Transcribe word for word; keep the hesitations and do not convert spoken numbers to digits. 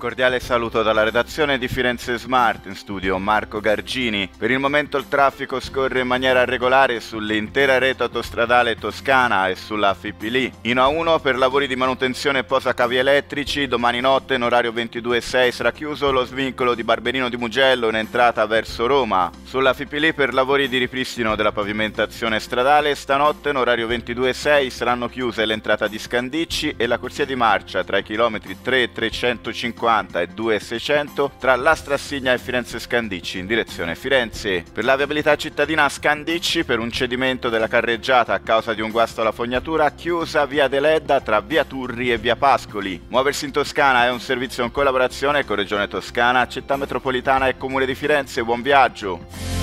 cordiale saluto dalla redazione di Firenze Smart, in studio Marco Gargini. Per il momento il traffico scorre in maniera regolare sull'intera rete autostradale toscana e sulla Fipili. In A uno per lavori di manutenzione e posacavi elettrici, domani notte in orario ventidue e sei sarà chiuso lo svincolo di Barberino di Mugello in entrata verso Roma. Sulla Fipili per lavori di ripristino della pavimentazione stradale, stanotte in orario ventidue e sei saranno chiuse l'entrata di Scandicci e la corsia di marcia tra i chilometri tre e trecentocinquanta e due e seicento tra l'Astrassigna e Firenze Scandicci in direzione Firenze. Per la viabilità cittadina a Scandicci, per un cedimento della carreggiata a causa di un guasto alla fognatura, chiusa via Deledda tra via Turri e via Pascoli. Muoversi in Toscana è un servizio in collaborazione con Regione Toscana, Città Metropolitana e Comune di Firenze. Buon viaggio!